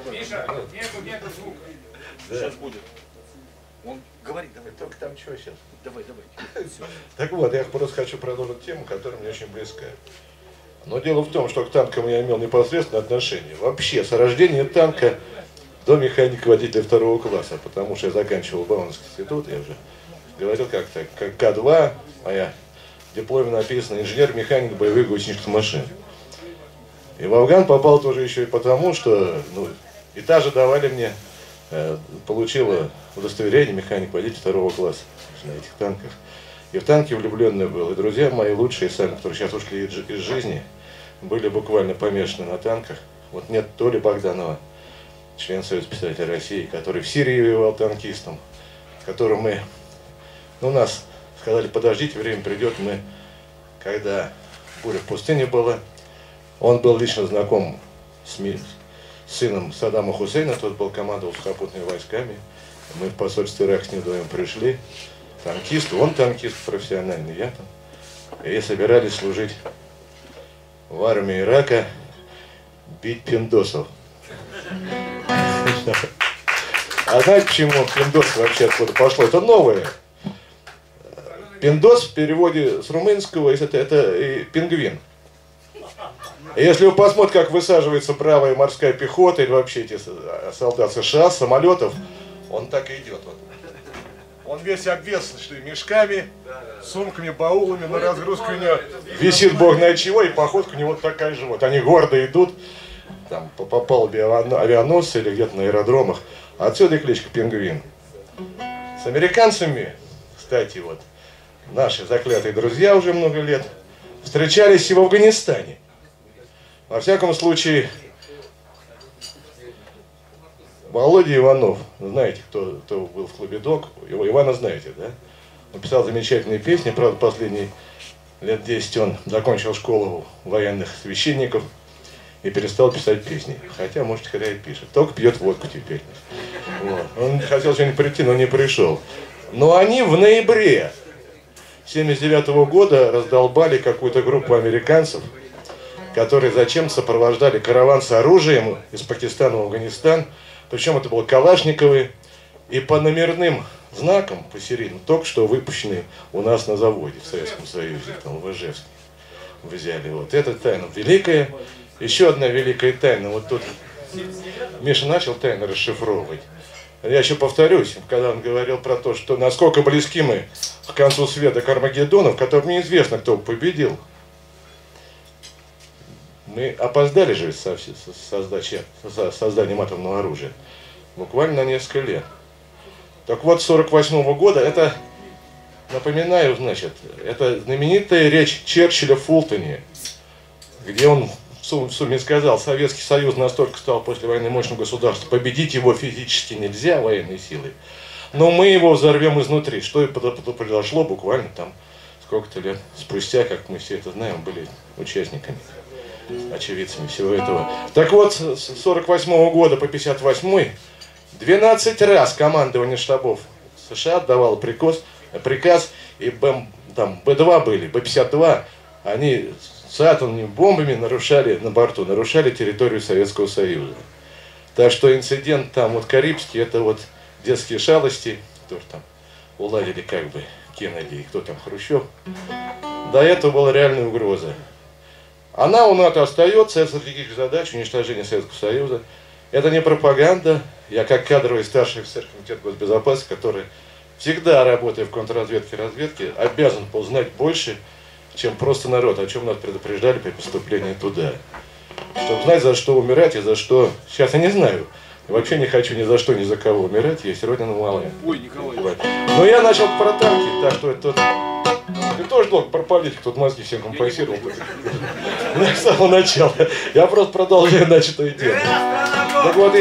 Миша, нету звука. Да. Сейчас будет. Он говорит, давай. Только там что сейчас? Давай. Так вот, я просто хочу продолжить тему, которая мне очень близка. Но дело в том, что к танкам я имел непосредственное отношение. Вообще, с рождения танка до механика-водителя 2 класса, потому что я заканчивал Бауманский институт, я уже говорил как-то, как К2, моя дипломе написано инженер-механик боевых гусеничных машин. И в Афган попал тоже еще и потому, что этажи давали мне, получила удостоверение механик-водитель 2 класса на этих танках. И в танке влюбленный был. И друзья мои лучшие, сами, которые сейчас ушли из жизни, были буквально помешаны на танках. Вот нет Толи Богданова, член Союза писателей России, который в Сирии воевал танкистом, с которым мы, нас сказали, подождите, время придет, когда буря в пустыне была, он был лично знаком с сыном Саддама Хусейна, тот был командовал сухопутными войсками, мы в посольстве Ирак с ним вдвоем пришли, танкист, он танкист профессиональный, я там, и собирались служить в армии Ирака, бить пиндосов. А знаете, почему пиндос вообще откуда пошло? Это новое. Пиндос в переводе с румынского это пингвин. Если вы посмотрите, как высаживается бравая морская пехота или вообще эти солдаты США с самолетов, он так и идет. Вот. Он весь обвешан мешками, сумками, баулами, на разгрузку у него висит бог знает чего, и походка у него такая же. Вот. Они гордо идут там, по палубе авианосца или где-то на аэродромах. Отсюда и кличка Пингвин. С американцами, кстати, вот наши заклятые друзья уже много лет встречались и в Афганистане. Во всяком случае, Володя Иванов, знаете, кто был в клубе ДОК, Ивана знаете, да? Он писал замечательные песни, правда, последние лет 10 он закончил школу военных священников и перестал писать песни. Хотя, может, хотя и пишет. Только пьет водку теперь. Вот. Он хотел что-нибудь прийти, но не пришел. Но они в ноябре 1979 года раздолбали какую-то группу американцев, которые зачем-то сопровождали караван с оружием из Пакистана в Афганистан. Причем это было Калашниковы. И по номерным знакам, по серийным, только что выпущенные у нас на заводе в Советском Союзе, там в Ижевске взяли. Вот это тайна великая. Еще одна великая тайна. Вот тут Миша начал тайну расшифровывать. Я еще повторюсь, когда он говорил про то, что насколько близки мы к концу света, к Армагеддону, в котором неизвестно, кто победил. Мы опоздали же с созданием атомного оружия. Буквально на несколько лет. Так вот, с 1948 года, это, напоминаю, значит, это знаменитая речь Черчилля в Фултоне, где он в сумме сказал, Советский Союз настолько стал после войны мощным государством, победить его физически нельзя военной силой, но мы его взорвем изнутри. Что и произошло буквально там сколько-то лет спустя, как мы все это знаем, были участниками, очевидцами всего этого. Так вот, с 1948 года по 1958 12 раз командование штабов США отдавало приказ, и Б-2 были, Б-52, они с атомными бомбами нарушали территорию Советского Союза. Так что инцидент там вот Карибский, это вот детские шалости, которые там уладили как бы Кеннеди и кто там, Хрущев. До этого была реальная угроза. Она у НАТО остается, это стратегическая задача уничтожения Советского Союза. Это не пропаганда. Я как кадровый старший офицер комитета госбезопасности, который всегда, работая в контрразведке и разведке, обязан был знать больше, чем просто народ, о чем нас предупреждали при поступлении туда. Чтобы знать, за что умирать и за что... Сейчас я не знаю. Вообще не хочу ни за что, ни за кого умирать. Есть родина малая. Ой, Николай. Но я начал про танки, так что это... Ты тоже долго про политику, тут мозги всем компенсировал. С самого начала. Я просто продолжаю начатое дело. Так вот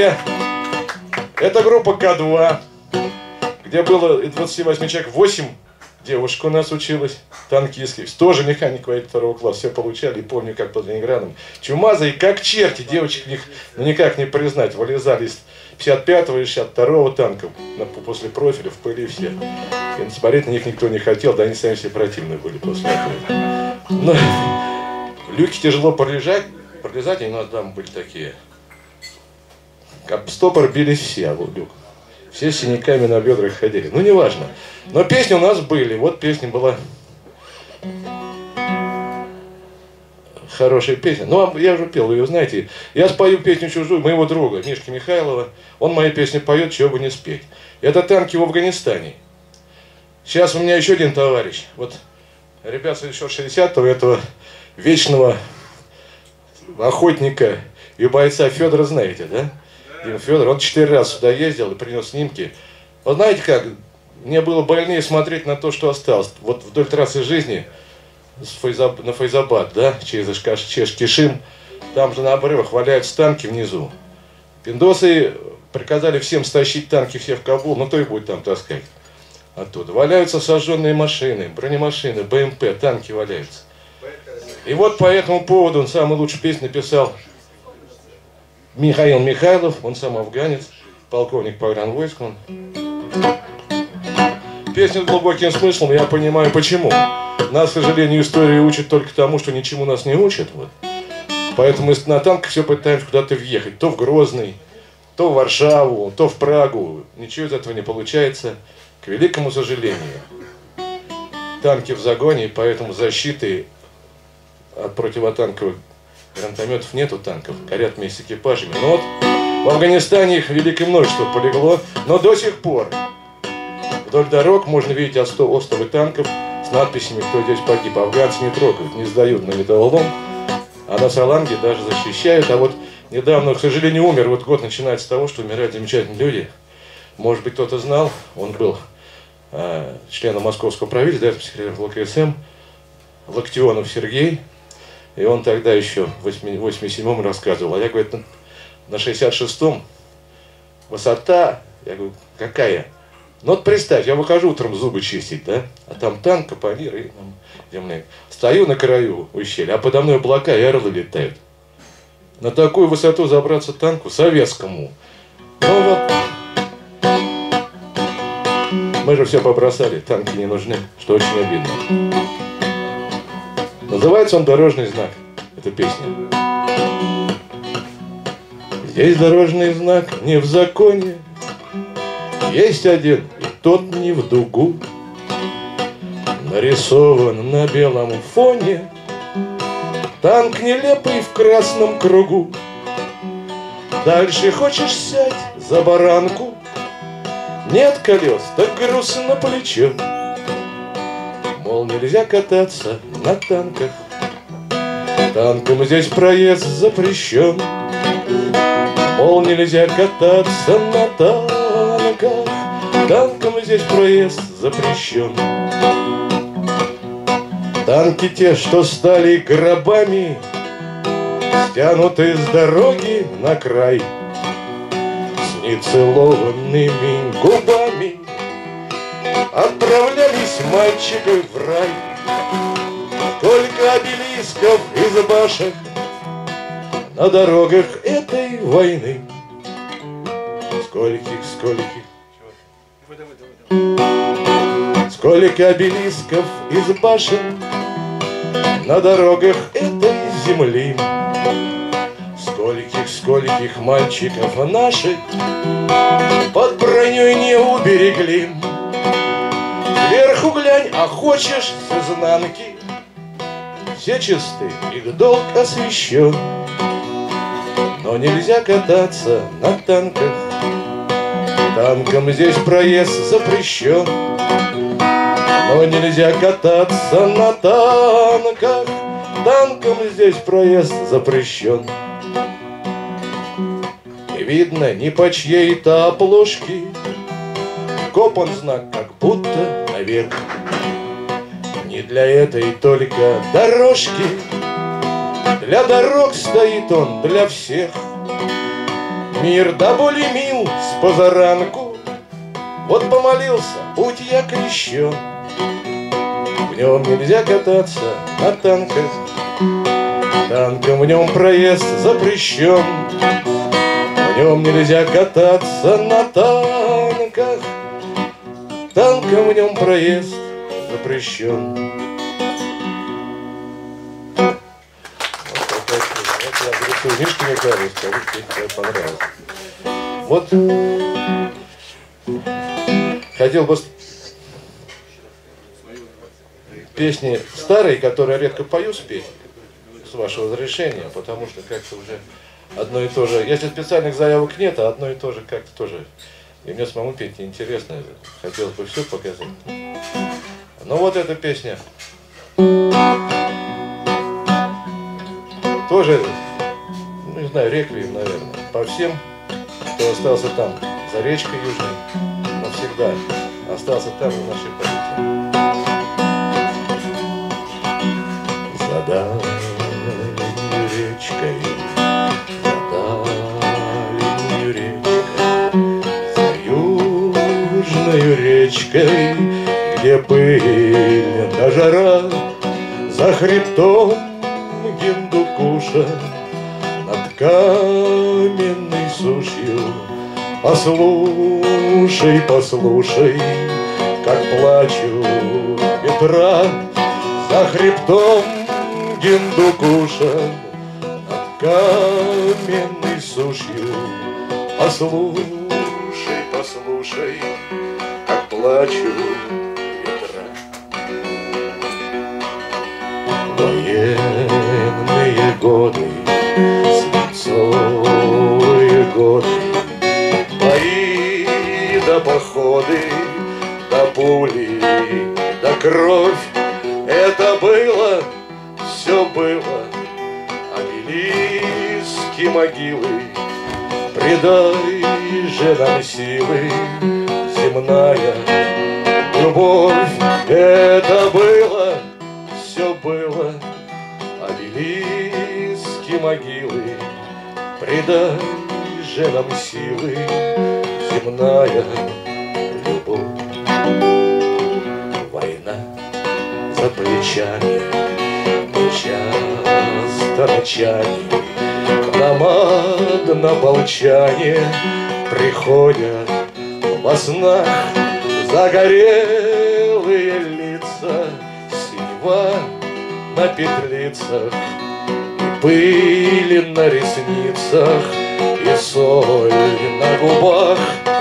это группа К2, где было 28 человек, 8 девушек у нас училась, танкистских, тоже механик-водитель 2 класса, все получали, и помню, как под Ленинградом. Чумазые, как черти, девочек них никак не признать, вылезали из 55-го и 62-го танков, после профиля, в пыли все. И смотреть на них никто не хотел, да они сами все противные были после этого. Но люки тяжело пролезать, они у нас там были такие, об стопор бились все, Люк. Все с синяками на бедрах ходили. Ну, неважно. Но песни у нас были. Вот песня была... Хорошая песня. Ну, я уже пел, вы ее знаете. Я спою песню чужую моего друга, Мишки Михайлова. Он мои песни поет, чего бы не спеть. Это танки в Афганистане. Сейчас у меня еще один товарищ. Вот ребята еще 60-го, этого вечного охотника и бойца Федора знаете, да? Дима Федор, он 4 раза сюда ездил и принес снимки. Вот знаете как, мне было больнее смотреть на то, что осталось. Вот вдоль трассы жизни, на Файзабад, да, через Чеш-Кишим, там же на обрывах валяются танки внизу. Пиндосы приказали всем стащить танки все в Кабул, но кто их будет там таскать оттуда? Валяются сожженные машины, бронемашины, БМП, танки валяются. И вот по этому поводу он самую лучшую песню написал Михаил Михайлов, он сам афганец, полковник погранвойск он. Песня с глубоким смыслом, я понимаю почему. Нас, к сожалению, история учит только тому, что ничему нас не учат. Вот. Поэтому на танках все пытаемся куда-то въехать. То в Грозный, то в Варшаву, то в Прагу. Ничего из этого не получается, к великому сожалению. Танки в загоне, поэтому защиты от противотанковых гранатометов нету танков. Горят вместе с экипажами. Но вот в Афганистане их великое множество полегло. Но до сих пор вдоль дорог можно видеть остовы танков с надписями, кто здесь погиб. Афганцы не трогают, не сдают на металлолом, а на саланге даже защищают. А вот недавно, к сожалению, умер. Вот год начинается с того, что умирают замечательные люди. Может быть, кто-то знал, он был членом московского правительства, секретарем ВКСМ, Локтионов Сергей. И он тогда еще в 87-м рассказывал. А я, говорит, на 66-м высота, я говорю, какая? Ну вот представь, я выхожу утром зубы чистить, да, а там танк, капонир и земляк. Стою на краю ущелья, а подо мной облака и орлы летают. На такую высоту забраться танку советскому. Ну вот, мы же все побросали, танки не нужны, что очень обидно. Называется он «Дорожный знак», эта песня. Здесь дорожный знак не в законе, есть один, и тот не в дугу. Нарисован на белом фоне танк нелепый в красном кругу. Дальше хочешь сядь за баранку, нет колес, так грустно плечо. Мол, нельзя кататься на танках, танкам здесь проезд запрещен. Мол, нельзя кататься на танках, танкам здесь проезд запрещен. Танки те, что стали гробами, стянуты с дороги на край, с нецелованными губами отправлялись мальчики в рай. Только обелисков из башек на дорогах этой войны. Скольких сколько обелисков из башен на дорогах этой земли. Скольких мальчиков наших под броней не уберегли. Сверху глянь, а хочешь с изнанки, все чисты, их долг освящен. Но нельзя кататься на танках, танкам здесь проезд запрещен. Но нельзя кататься на танках, танкам здесь проезд запрещен. И видно ни по чьей-то оплошке копан знак, как будто навек. Не для этой только дорожки, для дорог стоит он, для всех. Мир да более мил с позаранку, вот помолился, путь я крещен. В нем нельзя кататься на танках, танкам в нем проезд запрещен. В нем нельзя кататься на танках, танкам в нем проезд запрещен. Вот такая песня. Я адресую Мишке Михайлову, скажите, если тебе понравилось. Вот хотел бы песни старые, которые я редко пою, спеть, с вашего разрешения, потому что как-то уже одно и то же. Если специальных заявок нет, а одно и то же как-то тоже. И мне самому петь неинтересно. Хотелось бы все показать. Но вот эта песня тоже, ну, не знаю, реквием, наверное, по всем, кто остался там, за речкой Южной, навсегда остался там в нашей памяти. За дальней речкой, речкой, где пыль да жара, за хребтом Гиндукуша, над каменной сушью. Послушай, послушай, как плачут ветра, за хребтом Гиндукуша, над каменной сушью. Послушай, послушай, плачу ветра. Военные годы, свинцовые годы, бои да походы, да пули, да кровь. Это было, все было, обелиски, могилы. Предай же нам силы, земная любовь. Это было, все было, обелиски, могилы. Предай же нам силы, земная любовь. Война за плечами, часто ночами к нам однополчане приходят во снах. Загорелые лица, синева на петлицах, и пыль на ресницах, и соль на губах.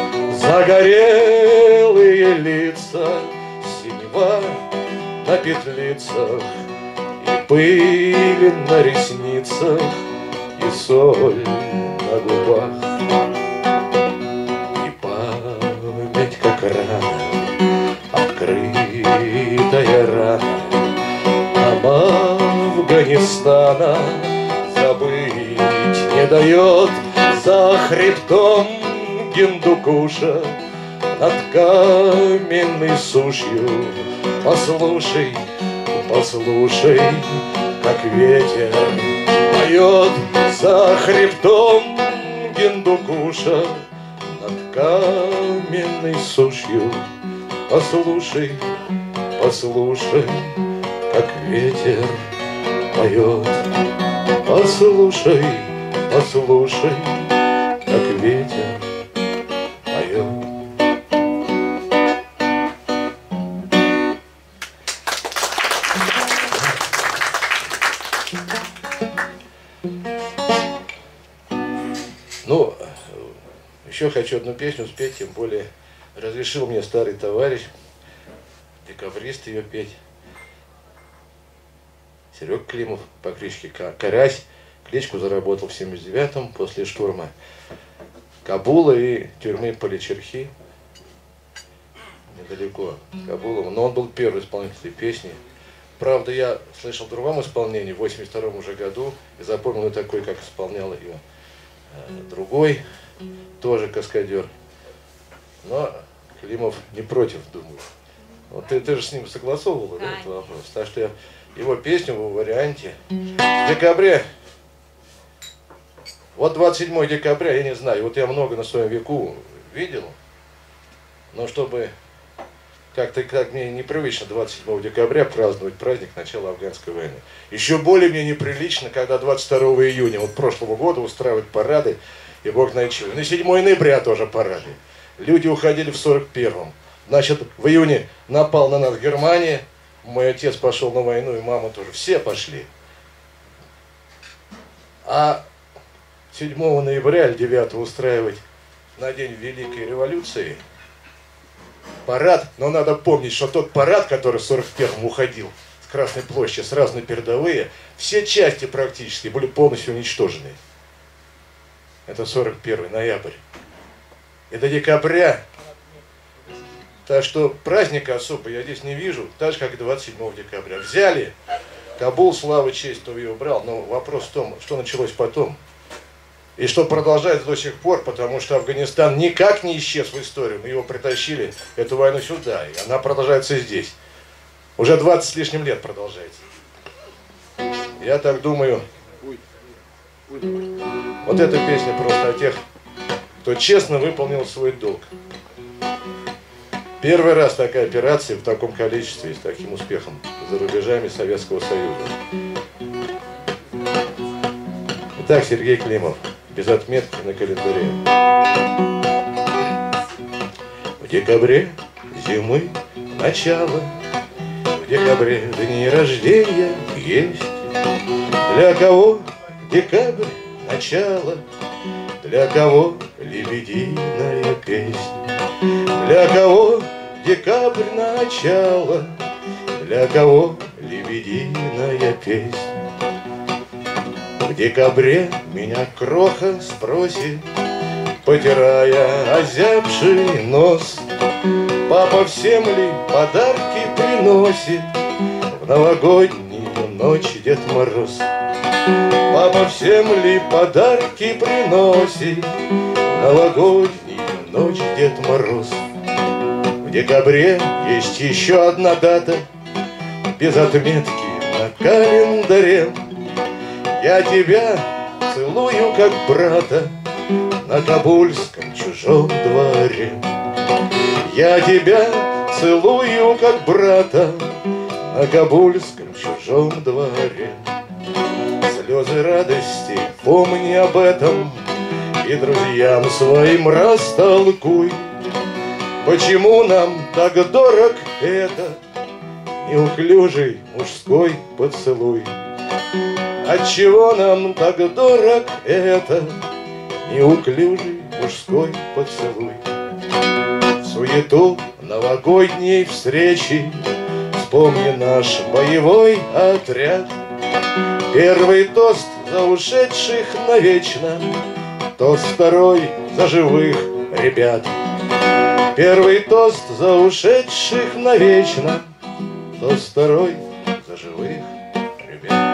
Загорелые лица, синева на петлицах, и пыль на ресницах, и соль на губах. Как рана, открытая рана нам Афганистана, забыть не дает. За хребтом Гиндукуша, над каменной сушью. Послушай, послушай, как ветер поет. За хребтом Гиндукуша, над каменной сушью. Послушай, послушай, как ветер поет. Послушай, послушай, как ветер поет. Ну, еще хочу одну песню спеть, тем более разрешил мне старый товарищ, декабрист, ее петь. Серега Климов по кличке Карась. Кличку заработал в 79-м после штурма Кабула и тюрьмы Паличерхи, недалеко от Кабула. Но он был первый исполнитель песни. Правда, я слышал в другом исполнении, в 82-м уже году, и запомнил такой, как исполнял ее другой, тоже каскадер. Но Климов не против, думаю. Вот ты же с ним согласовывал этот вопрос. Так что я его песню в варианте в декабре. Вот 27 декабря, я не знаю, вот я много на своем веку видел, но чтобы как-то, как мне непривычно 27 декабря праздновать праздник начала афганской войны. Еще более мне неприлично, когда 22 июня вот прошлого года устраивают парады, и бог знает чего. На 7 ноября тоже парады. Люди уходили в 41-м. Значит, в июне напал на нас Германия, мой отец пошел на войну, и мама тоже. Все пошли. А 7 ноября или 9 устраивать на день Великой революции парад, но надо помнить, что тот парад, который в 41-м уходил с Красной площади, сразу на передовые, все части практически были полностью уничтожены. Это 41 ноябрь. И до декабря. Так что праздника особо я здесь не вижу, так же как и 27 декабря. Взяли Кабул, слава, честь, кто его брал, но вопрос в том, что началось потом. И что продолжается до сих пор, потому что Афганистан никак не исчез в историю. Мы его притащили, эту войну, сюда, и она продолжается здесь. Уже 20 с лишним лет продолжается. Я так думаю, вот эта песня просто о тех, кто честно выполнил свой долг. Первый раз такая операция в таком количестве и с таким успехом за рубежами Советского Союза. Итак, Сергей Климов, без отметки на календаре. В декабре зимы начало, в декабре дни рождения есть. Для кого декабрь начало, для кого лебединая песня. Для кого декабрь начало, для кого лебединая песня. В декабре меня кроха спросит, потирая озябший нос: папа всем ли подарки приносит в новогоднюю ночь Дед Мороз? Папа всем ли подарки приносит в новогоднюю ночь Дед Мороз? В декабре есть еще одна дата без отметки на календаре. Я тебя целую как брата на кабульском чужом дворе. Я тебя целую как брата на кабульском чужом дворе. Слезы радости, помни об этом и друзьям своим растолкуй, почему нам так дорог этот неуклюжий мужской поцелуй. Отчего нам так дорог этот неуклюжий мужской поцелуй. В суету новогодней встречи вспомни наш боевой отряд. Первый тост за ушедших навечно, тост второй за живых ребят. Первый тост за ушедших навечно, тост второй за живых ребят.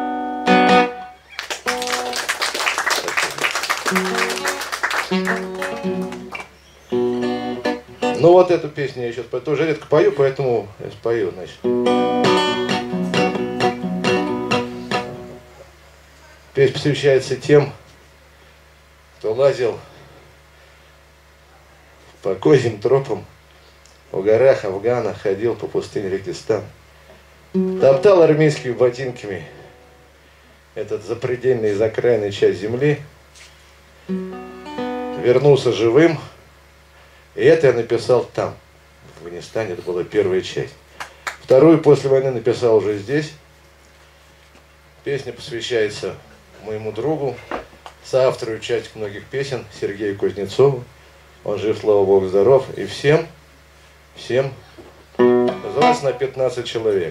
Ну вот эту песню я сейчас тоже редко пою, поэтому я спою, значит. Песня посвящается тем, кто лазил по козьим тропам в горах Афгана, ходил по пустыне Регистан, топтал армейскими ботинками этот запредельный, закрайная часть земли, вернулся живым, и это я написал там, в Афганистане, это была первая часть. Вторую после войны написал уже здесь. Песня посвящается моему другу, соавтору и участнику многих песен, Сергею Кузнецову. Он жив, слава Богу, здоров. И всем, называется на 15 человек.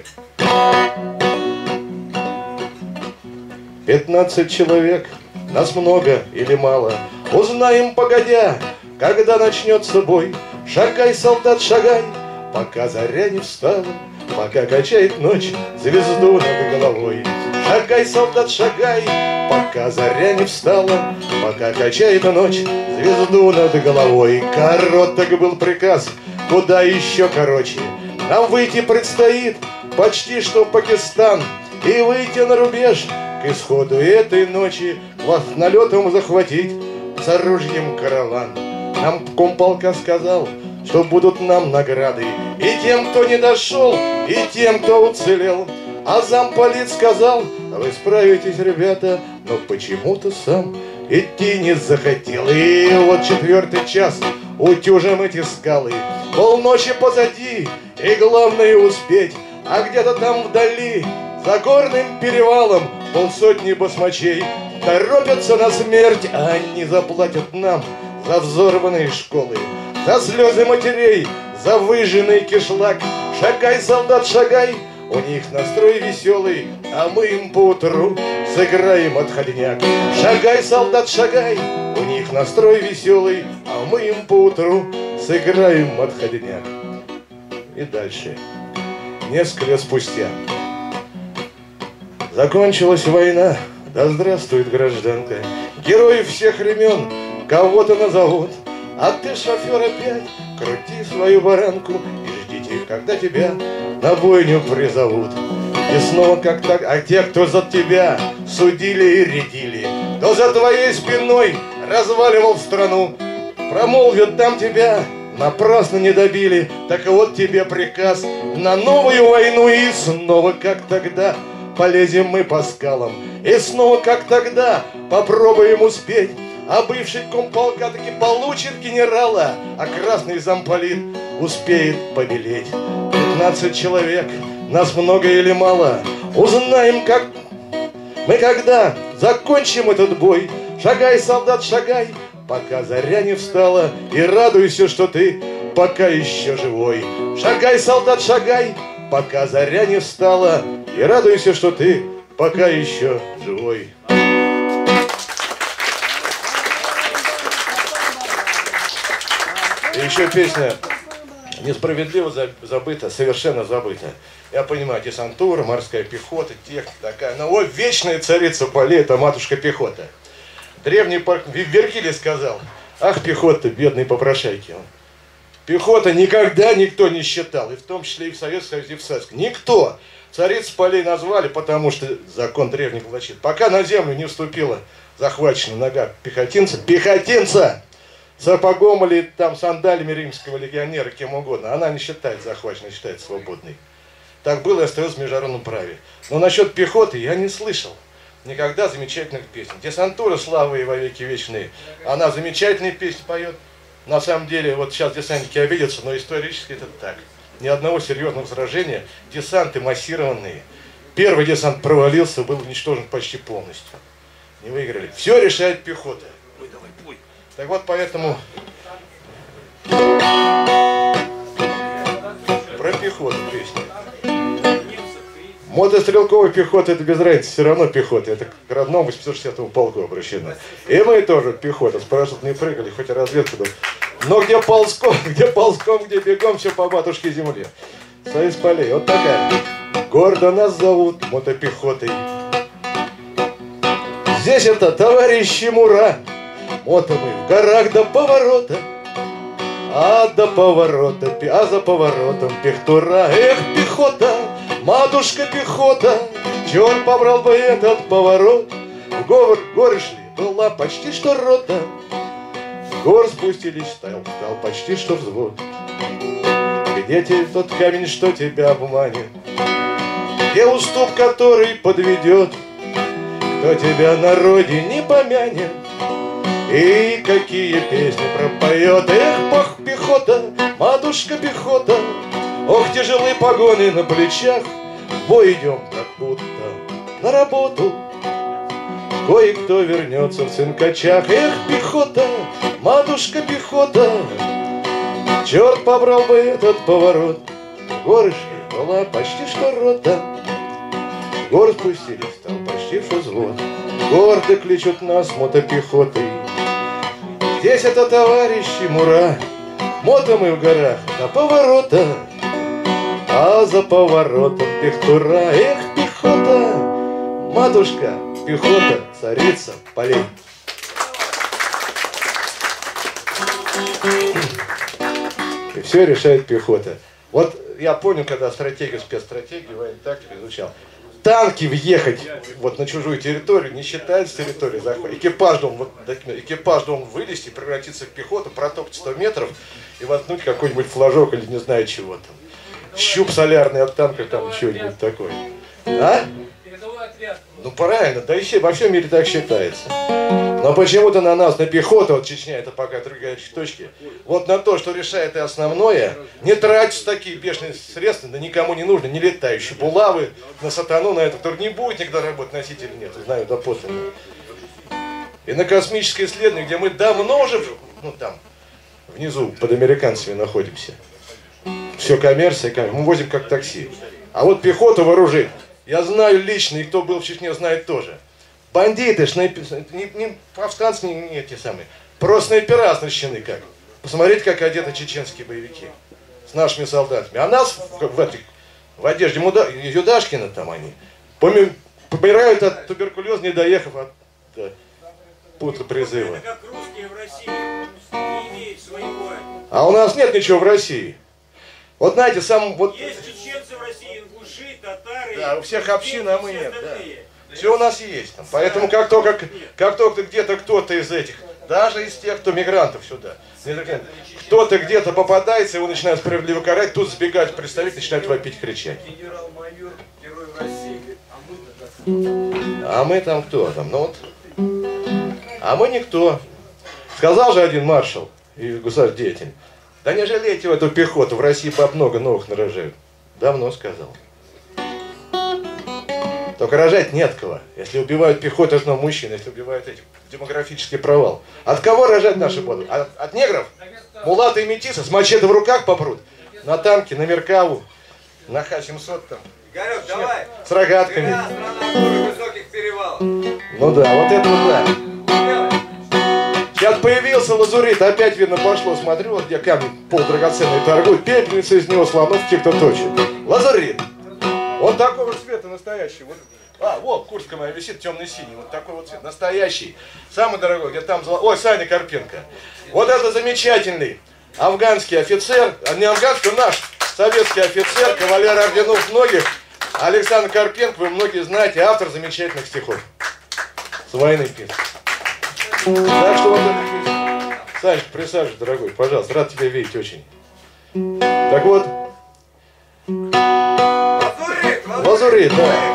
15 человек, нас много или мало, узнаем погодя, когда начнется бой. Шагай, солдат, шагай, пока заря не встала, пока качает ночь звезду над головой. Шагай, солдат, шагай, пока заря не встала, пока качает ночь звезду над головой. Короткий был приказ, куда еще короче. Нам выйти предстоит почти что Пакистан, и выйти на рубеж к исходу этой ночи, вас налетом захватить с оружием караван. Нам комполка сказал, что будут нам награды и тем, кто не дошел, и тем, кто уцелел. А замполит сказал: вы справитесь, ребята, но почему-то сам идти не захотел. И вот 4-й час, утюжим эти скалы, полночи позади, и главное успеть. А где-то там вдали, за горным перевалом, полсотни басмачей торопятся на смерть, а они заплатят нам за взорванные школы, за слезы матерей, за выжженный кишлак. Шагай, солдат, шагай, у них настрой веселый, а мы им поутру сыграем отходняк. Шагай, солдат, шагай, у них настрой веселый, а мы им поутру сыграем отходняк. И дальше, несколько лет спустя. Закончилась война, да здравствует гражданка. Герои всех времен кого-то назовут, а ты, шофер, опять крути свою баранку и ждите, когда тебя на бойню призовут. И снова как так, а те, кто за тебя судили и рядили, кто за твоей спиной разваливал страну, промолвят там тебя, напрасно не добили. Так вот тебе приказ на новую войну. И снова как тогда полезем мы по скалам, и снова как тогда попробуем успеть. А бывший комполка таки получит генерала, а красный замполит успеет побелеть. 15 человек, нас много или мало, узнаем, как мы когда закончим этот бой. Шагай, солдат, шагай, пока заря не встала, и радуйся, что ты пока еще живой. Шагай, солдат, шагай, пока заря не встала, и радуйся, что ты пока еще живой. И еще песня несправедливо забыта, совершенно забыта. Я понимаю, десантура, морская пехота, техника такая. Но вот вечная царица полей — это матушка пехота. Древний Вергилий сказал: ах, пехота, бедные попрошайки. Пехота никогда никто не считал, и в том числе и в Советском Союзе, и в Советском. Никто. Царицу полей назвали, потому что закон древних влачит. Пока на землю не вступила захваченная нога пехотинца, сапогом или там сандалями римского легионера, кем угодно, она не считает захваченной, считает свободной. Так было и остается в международном праве. Но насчет пехоты я не слышал никогда замечательных песен. Десантура, слава и во веки вечные, она замечательные песни поет. На самом деле, вот сейчас десантники обидятся, но исторически это так. Ни одного серьезного сражения, десанты массированные. Первый десант провалился, был уничтожен почти полностью. Не выиграли. Все решает пехота. Ой, давай, пой. Так вот, поэтому про пехоту песня. Мотострелковая пехота — это без разницы, все равно пехота. Это к родному 860-му полку обращено. И мы тоже пехота, с парашютом не прыгали, хоть и разведку. Но где ползком, где бегом, все по матушке земле. Союз полей, вот такая. Гордо нас зовут мотопехотой. Здесь это товарищи Мура. Мото мы в горах до поворота, а до поворота, а за поворотом пехтура. Эх, пехота, матушка пехота, черт побрал бы этот поворот. В горы шли, была почти что рота. С гор спустились, стал почти что взвод. Где тот камень, что тебя обманет? Где уступ, который подведет? Кто тебя на родине помянет? И какие песни пропоет? Эх, пах, пехота, матушка пехота, ох, тяжелые погоны на плечах. В бой идем, как будто на работу. Кое-кто вернется в цинкачах. Эх, пехота, матушка пехота, черт побрал бы этот поворот. В горы шли, была почти что рота. В горы спустились, стал почти что взвод. Гордо кличут нас мотопехотой. Здесь это товарищи Мура. Мото мы в горах до поворота, а за поворотом пехтура. Эх, пехота, матушка пехота, царица полей. И все решает пехота. Вот я понял, когда стратегию, спецстратегию, военной тактику изучал. Танки въехать вот на чужую территорию не считается территорией захвата. Экипаж должен вылезти, превратиться в пехоту, протопать 100 метров и воткнуть какой-нибудь флажок или не знаю чего там. Щуп солярный от танка, там чего-нибудь такое. А? Ну правильно, да еще во всем мире так считается. Но почему-то на нас, на пехоту, вот Чечня, это пока другие точки, вот на то, что решает и основное, не тратятся такие бешеные средства, да никому не нужно, не летающие булавы, на сатану, на это, который не будет никогда работать, носителя нет, знаю доподлинно. И на космическое исследование, где мы давно уже ну там, внизу под американцами находимся. Все коммерция, мы возим как такси. А вот пехоту вооружить, я знаю лично, и кто был в Чечне, знает тоже. Бандиты, не повстанцы, не эти самые, просто снайпера оснащены как. Посмотрите, как одеты чеченские боевики с нашими солдатами. А нас в одежде Юдашкина там они помирают от туберкулеза, не доехав от пункта призыва. Это как русские в России не имеют своего. А у нас нет ничего в России. Вот знаете, Есть чеченцы в России, ингуши, татары. Да, у всех общин, а мы нет. Да. остальные. Все у нас есть. Там. Поэтому как только где-то кто-то из этих, даже из тех, кто мигрантов сюда, кто-то где-то попадается, его начинают справедливо карать, тут сбегают представители, начинают вопить, кричать. Генерал-майор, герой России, А мы там кто? Там, ну вот. А мы никто. Сказал же один маршал и государь-деятель, да не жалейте в эту пехоту, в России баб много новых нарожают. Давно сказал. Только рожать нет кого. Если убивают пехоту, это мужчин, если убивают этих, демографический провал. От кого рожать наши будут? От негров? Мулаты и метисы с мачете в руках попрут? На танке, на Меркаву, на Х-700 там. Игорек, давай. С рогатками. Страна горы высоких перевалов. Ну да, вот это вот да. Сейчас появился лазурит, опять видно пошло, смотрю, вот где камни полудрагоценные торгуют, пепельница из него, слонов те-то точит. Лазурит. Он такого цвета настоящий. Вот. Вот куртка моя висит, темный-синий, вот такой вот цвет, настоящий. Самый дорогой, где там Ой, Саня Карпенко. Вот это замечательный афганский офицер, не афганский, наш советский офицер, кавалер орденов многих. Александр Карпенко, вы многие знаете, автор замечательных стихов. С войны пишет. Так что вот это. Санечка, присаживайся, дорогой, пожалуйста, рад тебя видеть очень. Так вот. Лазурит, да.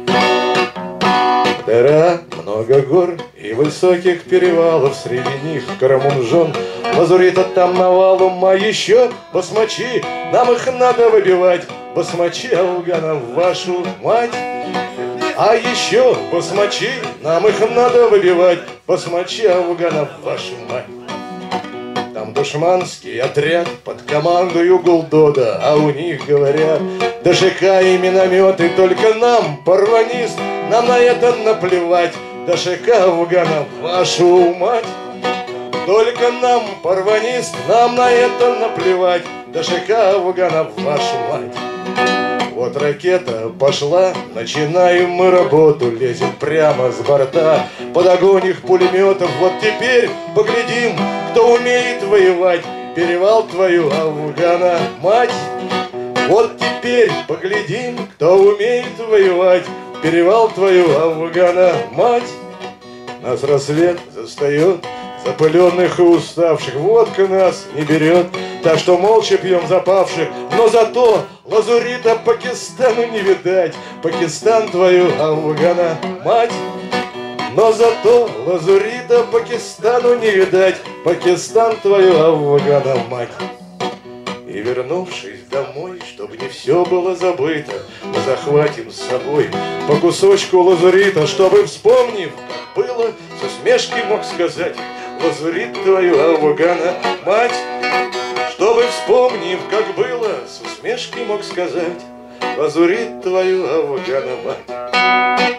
Дыра, много гор и высоких перевалов, среди них Карамунжон. Лазурита там навалом, а еще басмачи, нам их надо выбивать. Басмачи афганов, вашу мать. А еще басмачи, нам их надо выбивать. Басмачи афганов, вашу мать. Там душманский отряд под командою Гулдода, а у них говорят ДШК и минометы, только нам, парванист, нам на это наплевать. ДШК афганов, вашу мать. Только нам, парванист, нам на это наплевать. ДШК афганов, вашу мать. Вот ракета пошла, начинаем мы работу, лезем прямо с борта, под огонь их пулеметов. Вот теперь поглядим, кто умеет воевать. Перевал твою, Афгана, мать. Вот теперь поглядим, кто умеет воевать. Перевал твою, Афгана, мать. Нас рассвет застает, запыленных и уставших. Водка нас не берет, так что молча пьем запавших. Но зато лазурита Пакистану не видать. Пакистан твою, Афгана, мать. Но зато лазурита Пакистану не видать. Пакистан твою, Афгана, мать. И вернувшись домой, чтобы не все было забыто, мы захватим с собой по кусочку лазурита, чтобы, вспомнив, как было, с усмешки мог сказать: лазурит твою, Афгана, мать. Чтобы, вспомнив, как было, с усмешки мог сказать: лазурит твою, Афгана, мать.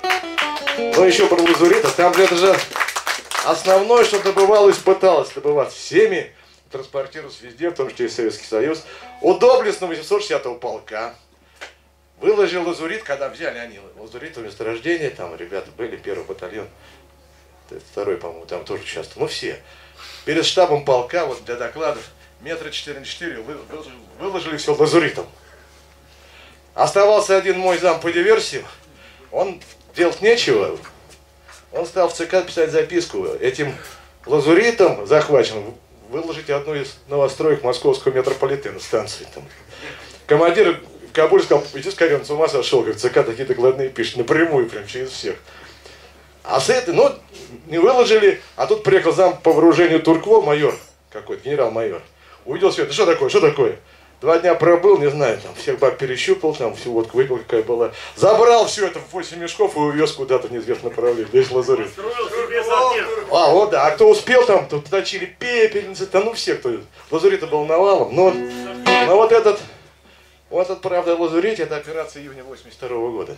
Но еще про лазурита, там это же основное, что добывалось, пыталось добываться всеми, транспортировалось везде, в том числе и Советский Союз. У доблестного 860-го полка выложил лазурит, когда взяли они лазурит в месторождение, там ребята были, первый батальон, второй, по-моему, там тоже участвовал, ну все. Перед штабом полка, вот для докладов, метра 4 на 4 выложили все лазуритом. Оставался один мой зам по диверсии, он делать нечего, он стал в ЦК писать записку: этим лазуритом захваченным выложите одну из новостроек московского метрополитена, станции там. Командир в Кабуле сказал: иди скорее, он с ума сошел, говорит, ЦК такие докладные пишет, напрямую, прям через всех. А с этой, ну, не выложили, а тут приехал зам по вооружению Туркво, майор какой-то, генерал-майор. Увидел все это, что такое, что такое? 2 дня пробыл, не знаю, там всех баб перещупал, там всю водку выпил, какая была. Забрал все это в 8 мешков и увез куда-то в неизвестном направлении. Весь лазарет. Строил себе сортир. А, вот да. А кто успел там, то точили пепельницы, там, ну все, кто. Лазурит был навалом. Но вот этот, правда, лазурит, это операция июня 82 года.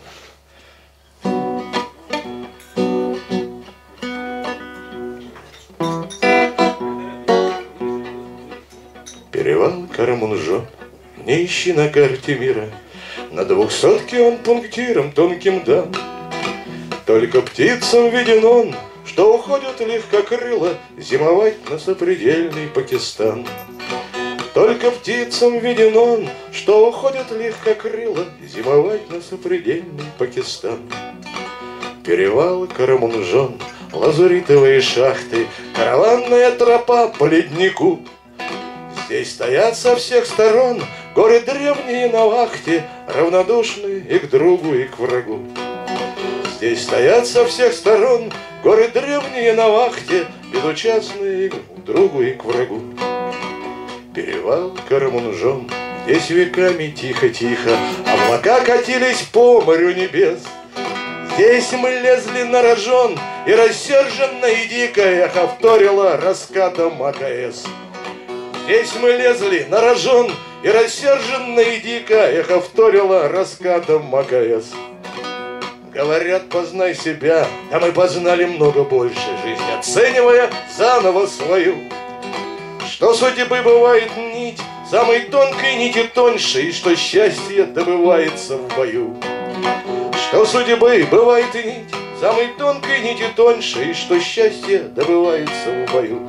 Перевал Карамунжо, не ищи на карте мира, на 200-ке он пунктиром тонким дан. Только птицам виден он, что уходят легкокрыло зимовать на сопредельный Пакистан. Только птицам виден он, что уходят легкокрыло зимовать на сопредельный Пакистан. Перевал Карамунжон, лазуритовые шахты, караванная тропа по леднику. Здесь стоят со всех сторон горы древние на вахте, равнодушные и к другу, и к врагу. Здесь стоят со всех сторон горы древние на вахте, безучастные и к другу, и к врагу. Перевал Карамунжон, здесь веками тихо-тихо облака катились по морю небес. Здесь мы лезли на рожон, и рассерженно и дико эхо вторило раскатом АКС. Здесь мы лезли на рожон, и рассерженно и дико эхо вторило раскатом АКС. Говорят, познай себя, а мы познали много больше, жизнь оценивая заново свою. Что судьбы бывает нить, самой тонкой нити тоньше, и что счастье добывается в бою. Что судьбы бывает нить, самой тонкой нити тоньше, и что счастье добывается в бою.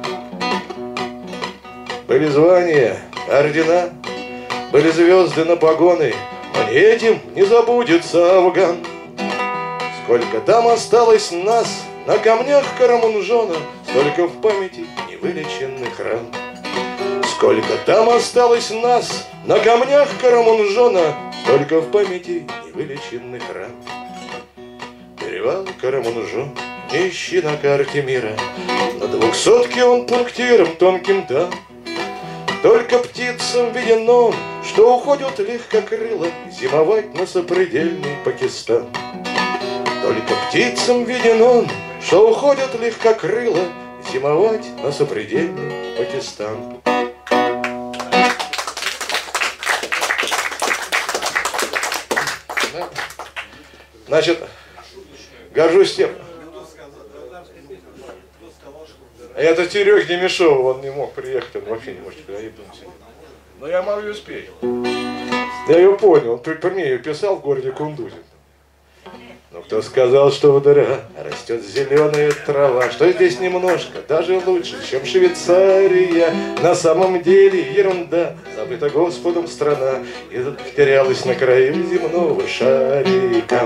Были звания, ордена, были звезды на погоны, но не этим не забудется Афган. Сколько там осталось нас на камнях Карамунжона, столько в памяти невылеченных ран. Сколько там осталось нас на камнях Карамунжона, столько в памяти невылеченных ран. Перевал Карамунжон, не ищи на карте мира, на 200-ке он пунктиром тонким дан. Только птицам виден он, что уходят легкокрыло зимовать на сопредельный Пакистан. Только птицам виден он, что уходят легкокрыло зимовать на сопредельный Пакистан. Значит, горжусь тем. Это Серег Демешов, он не мог приехать, он вообще не может приехать. Но я могу успеть. Я ее понял, он при мне ее писал в городе Кундузе. Но кто сказал, что в дыра растет зеленая трава, что здесь немножко, даже лучше, чем Швейцария. На самом деле ерунда, забыта Господом страна, и потерялась на краю земного шарика.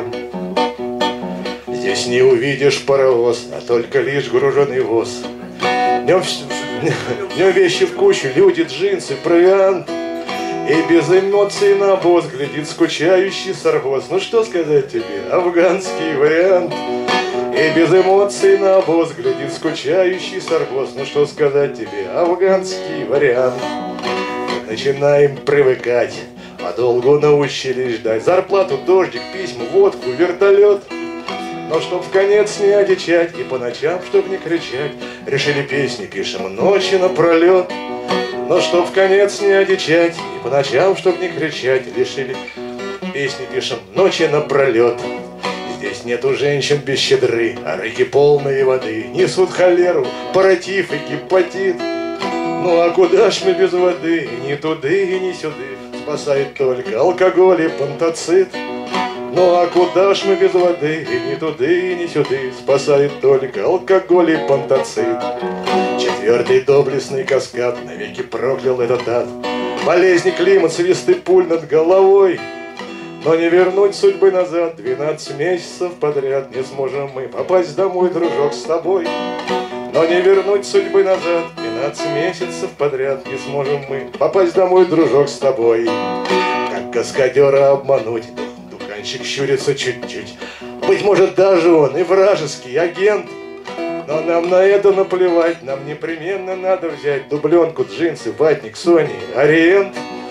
Здесь не увидишь паровоз, а только лишь груженый воз. В нем вещи в кучу, люди, джинсы, провиант. И без эмоций на босс глядит скучающий саргоз. Ну что сказать тебе, афганский вариант. И без эмоций на босс глядит скучающий саргоз. Ну что сказать тебе, афганский вариант. Начинаем привыкать, подолгу научились ждать. Зарплату, дождик, письма, водку, вертолет. Но чтоб в конец не одичать и по ночам, чтоб не кричать, решили песни пишем ночи напролет. Но чтоб в конец не одичать и по ночам, чтоб не кричать, решили песни пишем ночи напролет. Здесь нету женщин без щедры, а реки полные воды несут холеру, паротиф и гепатит. Ну а куда ж мы без воды, и ни туды, и ни сюды, спасает только алкоголь и пантоцит. Ну а куда ж мы без воды, и ни туды, и ни сюды, спасает только алкоголь и пантоцит. Четвертый доблестный каскад навеки проклял этот ад. Болезни, климат, свисты пуль над головой. Но не вернуть судьбы назад, 12 месяцев подряд не сможем мы попасть домой, дружок, с тобой. Но не вернуть судьбы назад, 12 месяцев подряд не сможем мы попасть домой, дружок, с тобой. Как каскадера обмануть, духанщик щурится чуть-чуть. Быть может, даже он и вражеский агент. Но нам на это наплевать, нам непременно надо взять дубленку, джинсы, ватник, Sony, Ориент.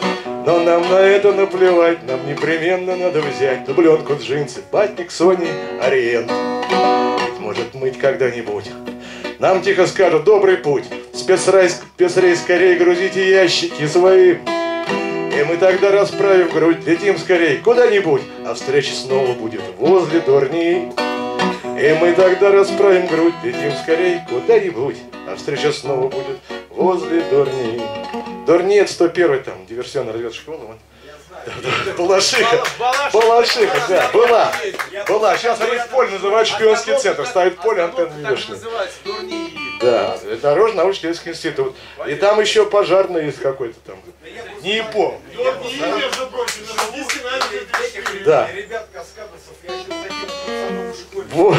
Но нам на это наплевать, нам непременно надо взять дубленку, джинсы, батник Сони, Ориент. Ведь может мыть когда-нибудь. Нам тихо скажут: добрый путь, спецрейс скорее грузите ящики свои. И мы тогда, расправив грудь, летим скорей куда-нибудь, а встреча снова будет возле Дорни. И мы тогда расправим грудь, летим скорей куда-нибудь, а встреча снова будет возле Дорни. Дорни — это 101-й там диверсионная разведшкола. Балашиха, Балашиха, да, была. Сейчас они в поле называют шпионский центр, ставят поле антенны вешние. Да, это Дорожно-научно-исследовательский институт. И там еще пожарный есть какой-то там. Не помню. Да. Вот.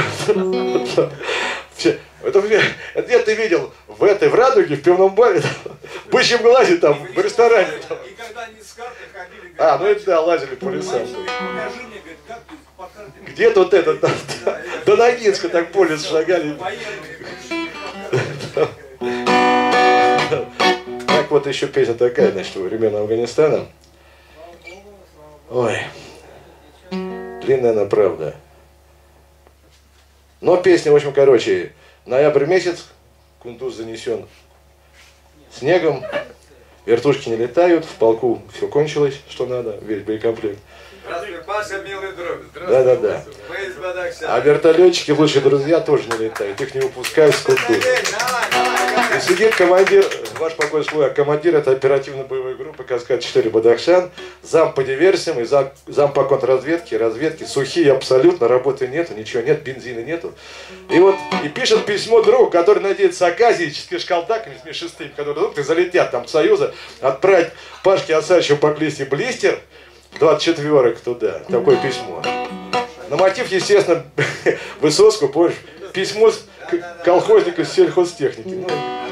Это где ты видел? В Радуге, в пивном баре, в Бычьем глазе, там, в ресторане. Там. И когда они с картой ходили... А, ну это да, лазили по лесам. Покажи мне, говорит, как ты по карте... Где-то вот это, до Ногинска так по лесу шагали. Так вот еще песня такая, значит, во времена Афганистана. Ой, длинная она, правда. Но песня, в общем, короче. Ноябрь месяц, Кундуз занесен снегом, вертушки не летают, в полку все кончилось, что надо, весь боекомплект. Здравствуй, Паша, милый друг. Да. Мы из Бадахшана. А вертолетчики, лучшие друзья, тоже не летают, их не выпускают с Кундуза. И сидит командир, ваш покой слой, а командир — это оперативно-боевой группы Каскад-4 Бадахшан, зам по диверсиям и зам по контрразведке, разведке, сухие абсолютно, работы нету, ничего нет, бензина нету. И вот, и пишет письмо другу, который надеется оказически шкалдаками смешистыми, которые вдруг залетят там в Союза, отправить Пашке Осадчеву по клисте блистер, 24-ок туда, такое письмо. На мотив, естественно, Высоцкого, помнишь, письмо колхозника с сельхозтехники. Ну.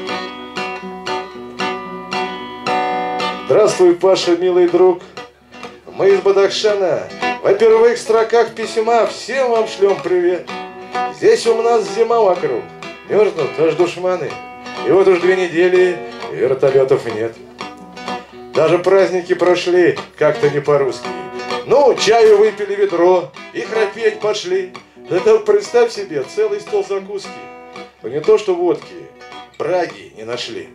Здравствуй, Паша, милый друг. Мы из Бадахшана. В первых строках письма всем вам шлем привет. Здесь у нас зима вокруг. Мерзнут аж душманы. И вот уж 2 недели вертолетов нет. Даже праздники прошли как-то не по-русски. Ну, чаю выпили ведро и храпеть пошли. Да так представь себе, целый стол закуски. Но не то что водки, браги не нашли.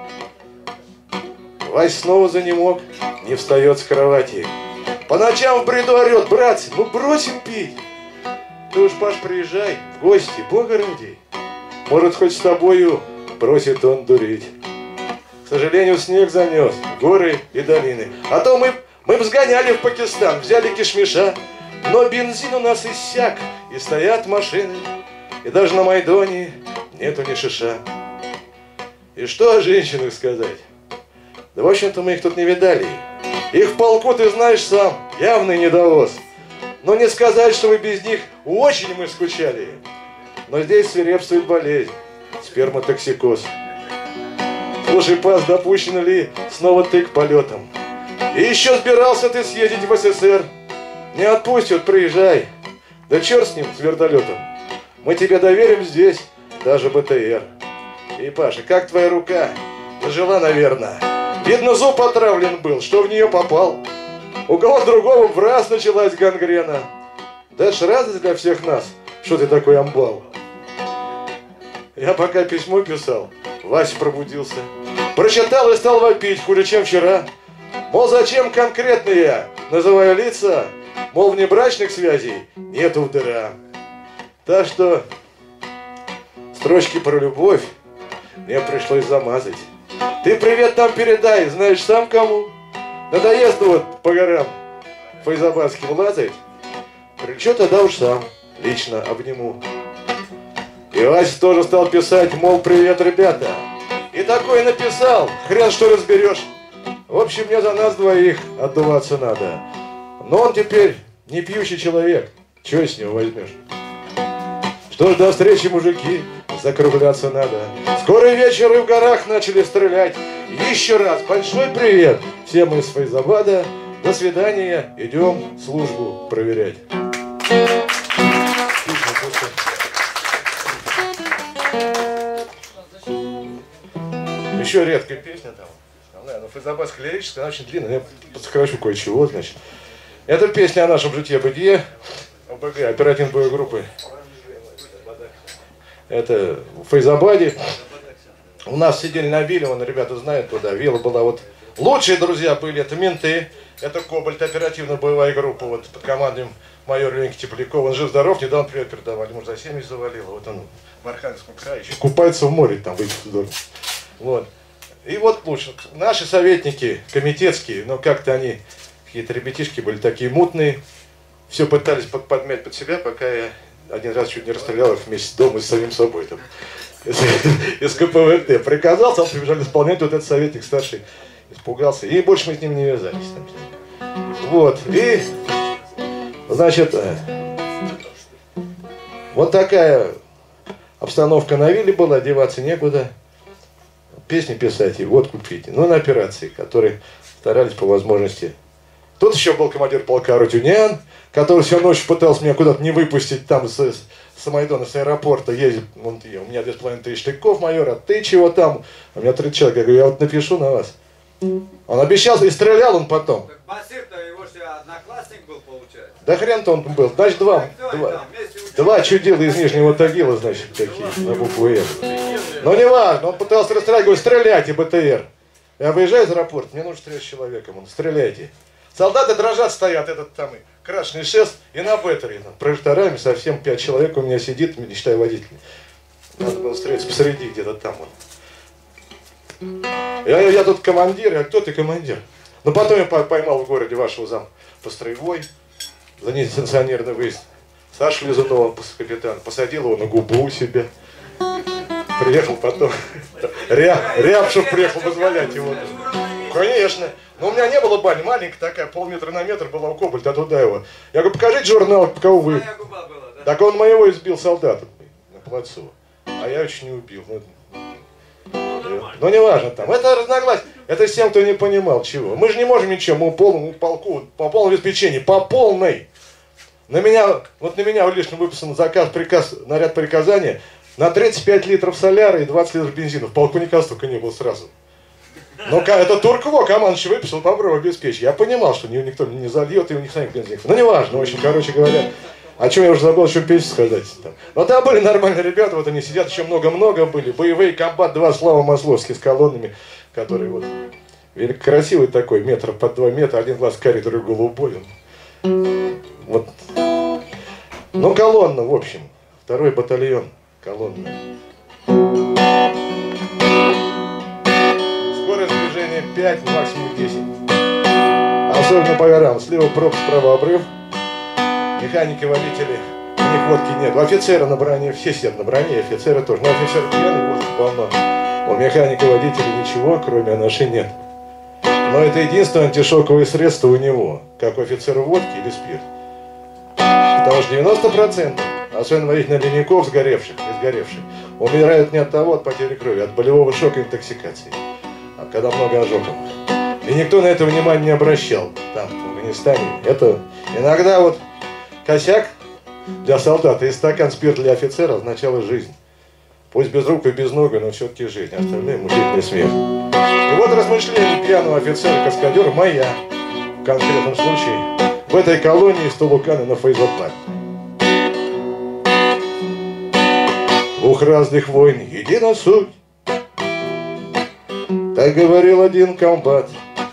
Вась снова занемог, не встает с кровати. По ночам в бреду орет: братцы, ну бросим пить. Ты уж, Паш, приезжай в гости, Бога ради. Может, хоть с тобою бросит он дурить. К сожалению, снег занес горы и долины. А то мы б сгоняли в Пакистан, взяли кишмиша. Но бензин у нас иссяк, и стоят машины, и даже на Майдоне нету ни шиша. И что о женщинах сказать? Да, в общем-то, мы их тут не видали. Их в полку, ты знаешь сам, явный недовоз. Но не сказать, что вы без них очень мы скучали. Но здесь свирепствует болезнь, сперматоксикоз. Слушай, Пас, допущено ли снова ты к полетам? И еще собирался ты съездить в СССР. Не отпустят, приезжай. Да черт с ним, с вертолетом. Мы тебе доверим здесь даже БТР. И, Паша, как твоя рука? Зажила, наверное. Видно, зуб отравлен был, что в нее попал. У кого другого в раз началась гангрена. Да ж радость для всех нас, что ты такой амбал. Я пока письмо писал, Вася пробудился. Прочитал и стал вопить, хуже, чем вчера. Мол, зачем конкретно я называю лица? Мол, внебрачных связей нету в дыра. Так что строчки про любовь мне пришлось замазать. Ты привет там передай, знаешь сам кому? Надоест вот по горам файзабадским лазать. Прилечу тогда уж сам лично обниму. И Вася тоже стал писать, мол, привет, ребята. И такой написал, хрен что разберешь. В общем, мне за нас двоих отдуваться надо. Но он теперь не пьющий человек. Чего с него возьмешь? Что ж, до встречи, мужики. Закругляться надо. Скоро вечер и в горах начали стрелять. Еще раз большой привет всем из Файзабада. До свидания. Идем службу проверять. Еще редкая песня там. Основная, но фейзабадская лирическая, она очень длинная, я подсокращу кое-чего, значит. Это песня о нашем житье-бытие, ОБГ, оперативной боевой группы. Это в Фейзабаде. У нас сидели на вилле, вон, ребята знают туда, вилла была вот... Лучшие друзья были, это менты, это Кобальт, оперативная боевая группа, вот под командой майора Леньки Теплякова. Он жив-здоров, недавно привет передавали, может, за 70 завалило. Вот он в Архангельском крае еще купается в море, там выйдет здорово. Вот. И вот лучше. Наши советники комитетские, но как-то они, какие-то ребятишки были такие мутные, все пытались подмять под себя, пока я один раз чуть не расстрелял их вместе с домом и с самим собой. Там, из КПВТ. Приказал, сам прибежали исполнять, вот этот советник старший испугался. И больше мы с ним не вязались. Вот. И, значит, вот такая обстановка на вилле была, одеваться некуда. Песни писать и водку пить. Ну, на операции, которые старались по возможности. Тут еще был командир полка Рутюнян, который всю ночь пытался меня куда-то не выпустить там с Майдана, с аэропорта. Ездит, вон, у меня 2500 штыков, майор, а ты чего там? У меня 30 человек. Я говорю, я вот напишу на вас. Он обещал, и стрелял он потом. Так Басир-то его же одноклассник был, получается. Да хрен-то он был. Значит, два чудила из Нижнего Тагила, значит, такие, на букву «Р». Но не важно, он пытался расстрелять, говорит, стреляйте, БТР. Я выезжаю из аэропорта, мне нужно стрелять с человеком, он, стреляйте. Солдаты дрожат, стоят, этот там красный шест, и на БТРе, прожекторами совсем 5 человек у меня сидит, не считая водителя. Надо было стрелять посреди, где-то там он. Я тут командир, а кто ты командир? Но потом я поймал в городе вашего зам по строевой, за несанкционированный выезд. Сашу Лизунова, капитан, посадил его на губу у себя. Приехал потом, Рябшев приехал вызволять его. Конечно. Но у меня не было бани, маленькая такая, полметра на метр была у Кобальта, а туда его. Я говорю, покажите журнал, кого вы... Так он моего избил солдата на плацу. А я очень не убил. Ну не важно там. Это разногласие. Это с тем, кто не понимал чего. Мы же не можем ничего, мы полному полку, по полному обеспечению, по полной. На меня лично выписан заказ, приказ, наряд приказания на 35 литров соляра и 20 литров бензина. В полку никогда столько не было сразу. Но это Туркво командующий выписал, попробуй обеспечить. Я понимал, что никто не зальет, и у них самих бензин. Ну не важно, в общем, короче говоря. О чем я уже забыл, еще песню сказать. Но там были нормальные ребята, вот они сидят, еще много-много были. Боевые комбат-2 Слава Масловский с колоннами, который вот красивый такой, метров под 2 метра, один глаз карий, другой голубой. Вот. Ну, колонна, в общем. 2-й батальон, колонна. Скорость движения 5, максимум 10. Особенно по горам. Слева пропасть, справа обрыв. Механики, водители, у них водки нет. У офицера на броне, все сидят на броне, офицеры тоже. Но офицер пьяный, водки полно. У механика, водителя ничего, кроме анаши, нет. Но это единственное антишоковое средство у него. Как у офицера водки или спирт. Потому что 90%, особенно водителей ледников изгоревших, умирают не от того, от потери крови, от болевого шока и интоксикации. А когда много ожогов. И никто на это внимания не обращал. Там, в Афганистане. Это иногда вот косяк для солдата и стакан спирта для офицера означало жизнь. Пусть без рук и без ног, но все-таки жизнь. Остальные мучительный смех. И вот размышления пьяного офицера-каскадера моя, в конкретном случае, в этой колонии из Тулукана на Фейзабад. Двух разных войн едина суть. Так говорил один комбат.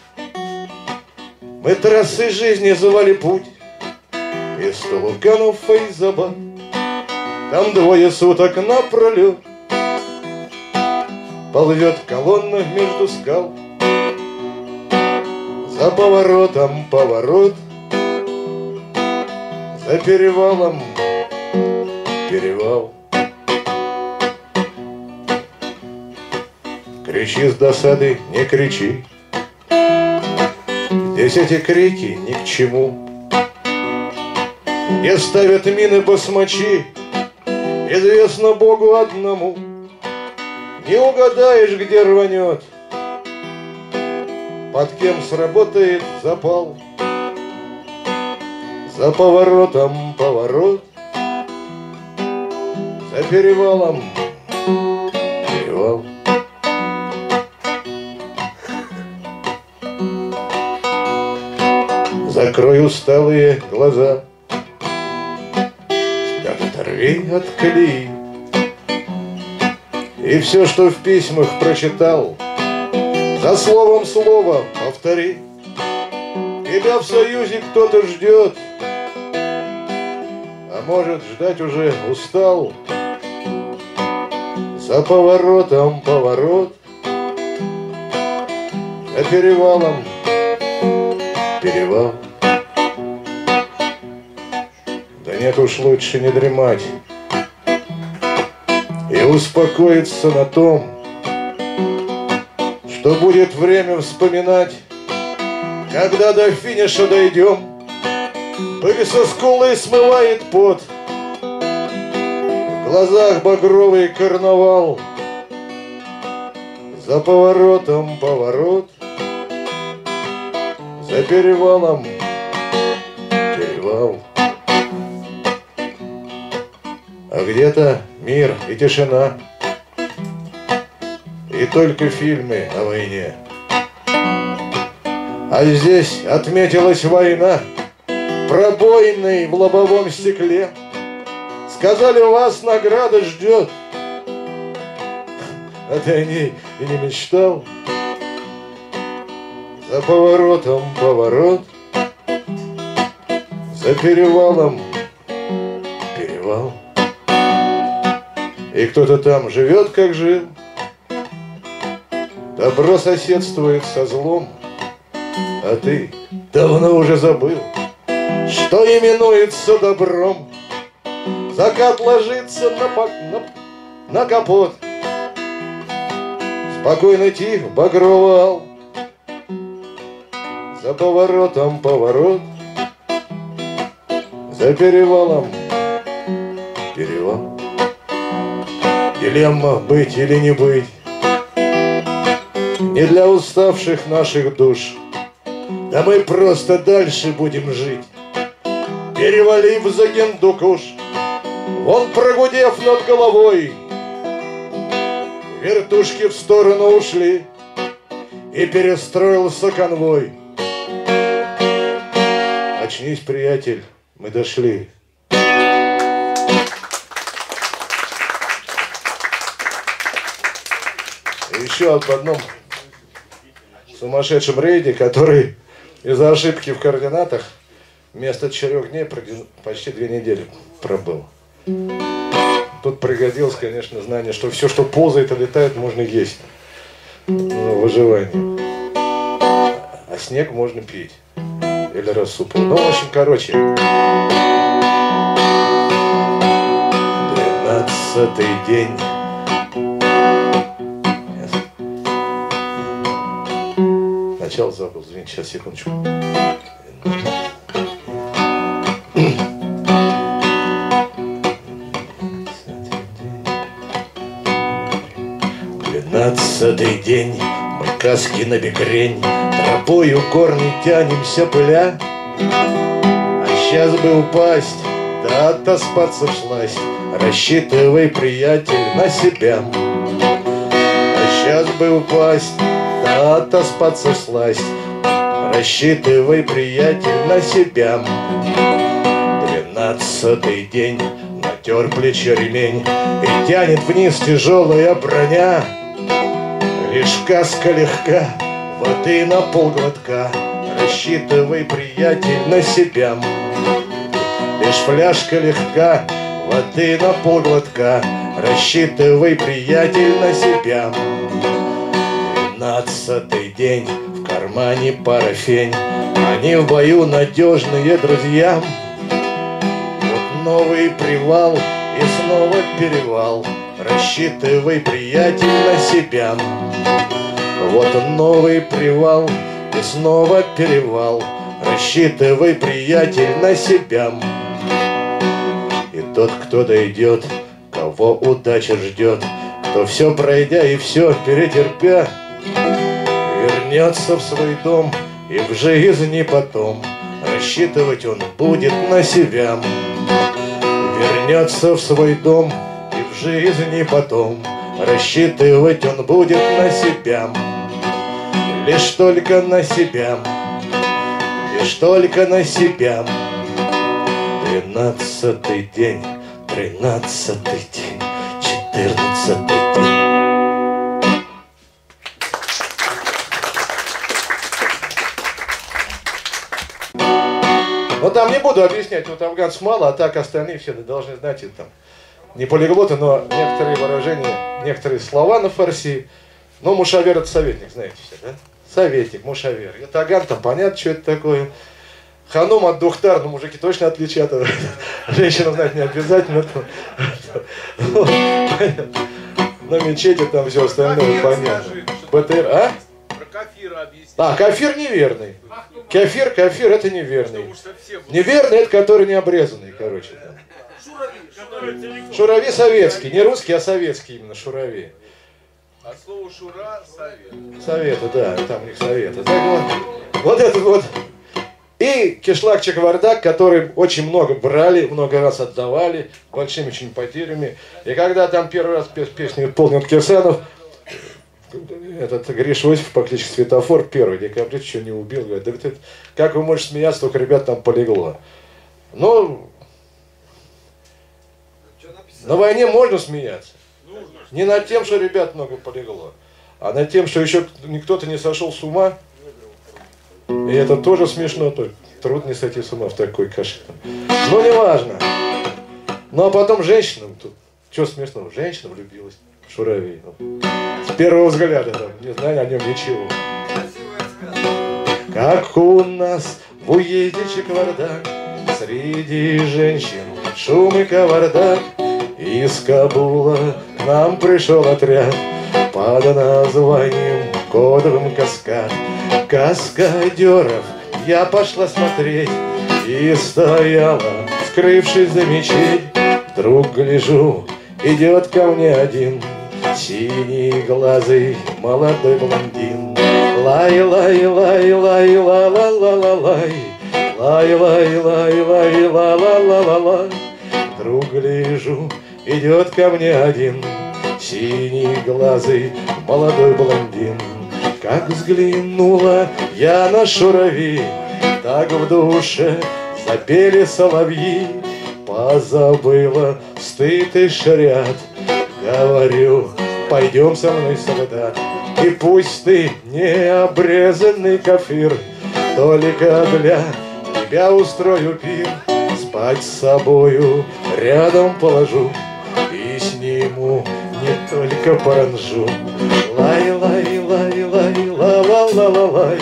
Мы трассы жизни звали путь из Тулукана в Фейзабад. Там 2 суток напролет ползет колонна между скал. За поворотом поворот, за перевалом перевал. Кричи с досады, не кричи. Здесь эти крики ни к чему. И ставят мины басмачи, известно Богу одному. Не угадаешь, где рванет, под кем сработает запал. За поворотом поворот, за перевалом перевал. Закрой усталые глаза, оторви от колеи, и все, что в письмах прочитал, за словом слово повтори. Тебя в союзе кто-то ждет, а может, ждать уже устал. За поворотом поворот, за перевалом перевал. Да нет уж, лучше не дремать и успокоиться на том, что будет время вспоминать, когда до финиша дойдем. Пыль со скулы смывает пот, в глазах багровый карнавал. За поворотом поворот, за перевалом перевал. А где-то мир и тишина, и только фильмы о войне. А здесь отметилась война пробоиной в лобовом стекле. Сказали, вас награда ждет, а ты о ней и не мечтал. За поворотом поворот, за перевалом перевал. И кто-то там живет, как жил, добро соседствует со злом, а ты давно уже забыл, что именуется добром. Закат ложится на капот, спокойно тих багровый ал. За поворотом поворот, за перевалом перевал. Дилемма быть или не быть не для уставших наших душ. Да мы просто дальше будем жить, перевалив за Гиндукуш. Вон, прогудев над головой, вертушки в сторону ушли, и перестроился конвой. Очнись, приятель, мы дошли. И еще об одном сумасшедшем рейде, который из-за ошибки в координатах вместо 4 дней почти 2 недели пробыл. Тут пригодилось, конечно, знание, что все, что ползает и летает, можно есть. Выживание. А снег можно пить. Или рассыпать. Ну, в общем, короче. 12-й день. Начало забыл, извините, сейчас, секундочку. 12-й день, мы каски на бекрень, тропою горной тянемся пыля. А сейчас бы упасть, да отоспаться всласть, рассчитывай, приятель, на себя. А сейчас бы упасть, да отоспаться всласть, рассчитывай, приятель, на себя. 12-й день, натер плечо ремень, и тянет вниз тяжелая броня. Лишь каска легка, воды на полглотка, рассчитывай, приятель, на себя. Лишь фляжка легка, воды на полглотка, рассчитывай, приятель, на себя. 12-й день, в кармане парафень, они в бою надежные друзья. Вот новый привал и снова перевал, рассчитывай, приятель, на себя. Вот новый привал и снова перевал, рассчитывай, приятель, на себя. И тот, кто дойдет, кого удача ждет, кто все пройдя и все перетерпя, вернется в свой дом и в жизни потом рассчитывать он будет на себя. Вернется в свой дом и в жизни потом рассчитывать он будет на себя. Лишь только на себя. лишь только на себя. 12-й день, 13-й день, 14-й день. Но там не буду объяснять, вот афганцев мало, а так остальные все должны знать, это там не полиглоты, но некоторые выражения, некоторые слова на фарси. Ну, мушавер — это советник, знаете все, да? Советник, мушавер. Это аган, там понятно, что это такое. Ханум от духтар, ну, мужики точно отличат. Женщинам знать не обязательно. На мечети там все остальное понятно. БТР, а? А, кафир неверный. Кафир это неверный. Неверный — это который не обрезанный, короче. Шурави советский, не русский, а советский именно, шурави. От слова шура — совет. Советы, да, там у них советы. Так вот этот вот. И кишлак Чаквардак, который очень много брали, много раз отдавали, большими очень потерями. И когда там первый раз песню исполнил Кирсанов, этот Гриш Осипов по кличке Светофор, 1 декабря, что не убил, говорит, да ты, как вы можете смеяться, только ребят там полегло. Ну, на войне можно смеяться. Не над тем, что ребят много полегло, а над тем, что еще кто-то не сошел с ума. И это тоже смешно, только трудно не сойти с ума в такой каше. Но не важно. Ну а потом женщинам тут, что смешного, женщина влюбилась в Шурави. С первого взгляда, там, не знаю о нем ничего. Как у нас в уезде Чаквардак, среди женщин шум и кавардак. Из Кабула к нам пришел отряд под названием кодовым Каскад. Каскадеров я пошла смотреть и стояла, скрывшись за мечеть. Вдруг гляжу, идет ко мне один синеглазый молодой блондин. Лай-лай-лай-лай-лай-ла-ла-ла-лай, лай-лай-лай-лай-ла-ла-ла-ла-лай. Вдруг гляжу, идет ко мне один синеглазый молодой блондин. Как взглянула я на Шурави, так в душе запели соловьи. Позабыла стыд и шариат, говорю, пойдем со мной, солдат. И пусть ты не обрезанный кафир, только для тебя устрою пир. Спать с собою рядом положу и сниму не только паранжу. Лай-лай-лай-лай-ла-ла-ла-ла-лай,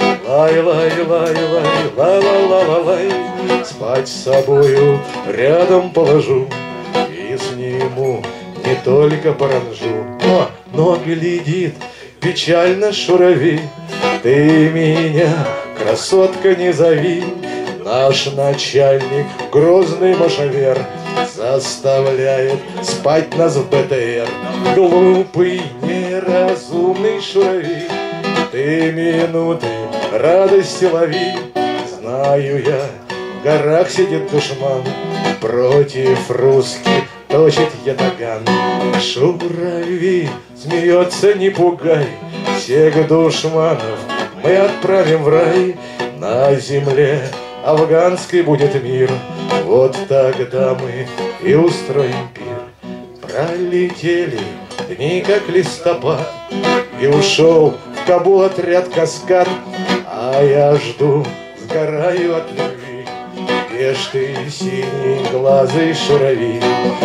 лай-лай-лай-лай-ла-ла-ла-ла-лай. Спать с собою рядом положу и сниму не только паранжу. Но глядит печально Шурави, ты меня, красотка, не зови. Наш начальник, грозный мушавер, заставляет спать нас в БТР. Глупый, неразумный Шурави, ты минуты радости лови. Знаю я, в горах сидит душман, против русских точит ятаган. Шурави смеется, не пугай, всех душманов мы отправим в рай. На земле афганской будет мир, вот тогда мы и устроим пир. Пролетели дни, как листопад, и ушел в Кабул отряд Каскад. А я жду, сгораю от любви, где ж ты, синеглазый Шурави?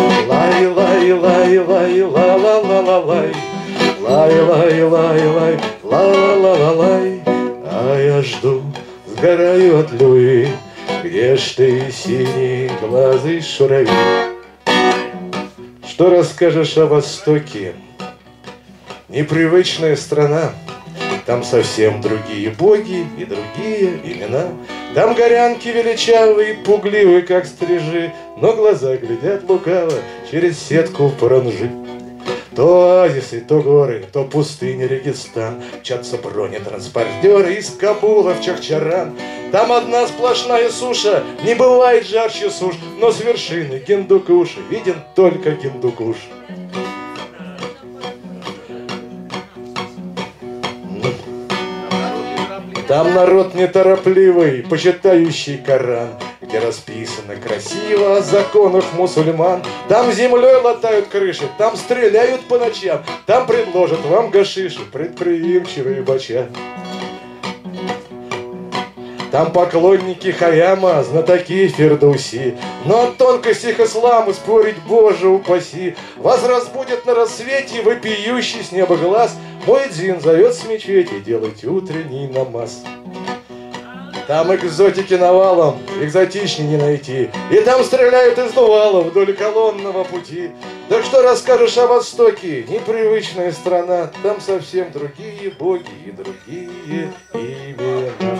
Лай-лай-лай-лай-ла-ла-ла-ла-лай, лай-лай-лай-лай-ла-ла-ла-ла-лай. А я жду, сгораю от любви, где ж ты, синеглазый Шурави? Что расскажешь о Востоке? Непривычная страна, там совсем другие боги и другие имена. Там горянки величавые, пугливые, как стрижи, но глаза глядят лукаво через сетку паранжи. То оазисы, то горы, то пустыня, Регистан. Мчатся бронетранспортеры из Кабула в Чахчаран. Там одна сплошная суша, не бывает жарче суш, но с вершины Гиндукуша виден только Гиндукуш. Там народ неторопливый, почитающий Коран, где расписано красиво о законах мусульман. Там землей латают крыши, там стреляют по ночам, там предложат вам гашишу предприимчивые бача. Там поклонники Хайяма, знатоки Фердауси, но о тонкостях ислама спорить, Боже упаси. Вас разбудит на рассвете вопиющий с неба глаз. Муэдзин зовет с мечети делать утренний намаз. Там экзотики навалом, экзотичнее не найти. И там стреляют из дувалов вдоль колонного пути. Так что расскажешь о Востоке, непривычная страна. Там совсем другие боги и другие имена.